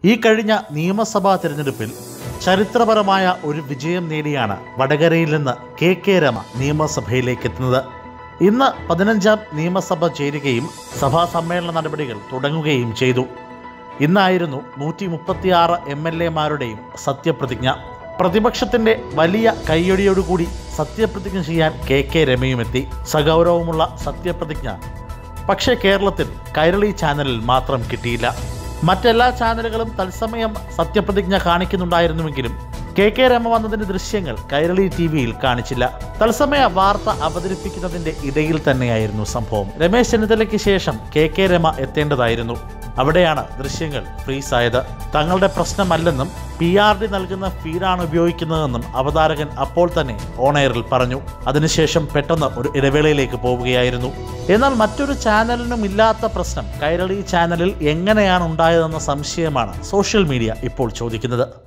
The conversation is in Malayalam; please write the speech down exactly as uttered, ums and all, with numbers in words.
ഈ കഴിഞ്ഞ നിയമസഭാ തിരഞ്ഞെടുപ്പിൽ ചരിത്രപരമായ ഒരു വിജയം നേടിയാണ് വടകരയിൽ നിന്ന് കെ കെ രമ നിയമസഭയിലേക്ക് എത്തുന്നത്. ഇന്ന് പതിനഞ്ചാം നിയമസഭ ചേരുകയും സഭാ സമ്മേളന നടപടികൾ തുടങ്ങുകയും ചെയ്തു. ഇന്നായിരുന്നു നൂറ്റി മുപ്പത്തിയാറ് എം എൽ എമാരുടെയും സത്യപ്രതിജ്ഞ. പ്രതിപക്ഷത്തിൻ്റെ വലിയ കയ്യടിയോടുകൂടി സത്യപ്രതിജ്ഞ ചെയ്യാൻ കെ കെ രമയുമെത്തി. സഗൗരവമുള്ള സത്യപ്രതിജ്ഞ പക്ഷേ കേരളത്തിൽ കൈരളി ചാനലിൽ മാത്രം കിട്ടിയില്ല. മറ്റെല്ലാ ചാനലുകളും തത്സമയം സത്യപ്രതിജ്ഞ കാണിക്കുന്നുണ്ടായിരുന്നുവെങ്കിലും കെ കെ രമ വന്നതിൻ്റെ ദൃശ്യങ്ങൾ കൈരളി ടി വിയിൽ കാണിച്ചില്ല. തത്സമയ വാർത്ത അവതരിപ്പിക്കുന്നതിൻ്റെ ഇടയിൽ തന്നെയായിരുന്നു സംഭവം. രമേശ് ചെന്നിത്തലയ്ക്ക് ശേഷം കെ കെ രമ എത്തേണ്ടതായിരുന്നു. അവിടെയാണ് ദൃശ്യങ്ങൾ ഫ്രീസായത്. തങ്ങളുടെ പ്രശ്നമല്ലെന്നും പി ആർ ഡി നൽകുന്ന ഫീഡാണ് ഉപയോഗിക്കുന്നതെന്നും അവതാരകൻ അപ്പോൾ തന്നെ ഓണെയറിൽ പറഞ്ഞു. അതിനുശേഷം പെട്ടെന്ന് ഒരു ഇടവേളയിലേക്ക് പോവുകയായിരുന്നു. എന്നാൽ മറ്റൊരു ചാനലിനും ഇല്ലാത്ത പ്രശ്നം കൈരളി ചാനലിൽ എങ്ങനെയാണ് ഉണ്ടായതെന്ന സംശയമാണ് സോഷ്യൽ മീഡിയ ഇപ്പോൾ ചോദിക്കുന്നത്.